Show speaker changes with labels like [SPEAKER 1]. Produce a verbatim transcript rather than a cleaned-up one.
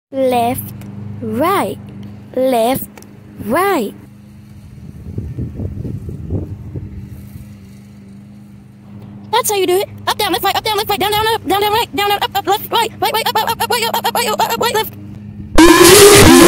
[SPEAKER 1] left, right, left, right. That's how you do it. Up, down, left, right, up, down, left, right, down, down, up, down, down, right, down, down, up, up, left, right, right, right, up, up, up, up, right, up, up, right, up, up, right, left.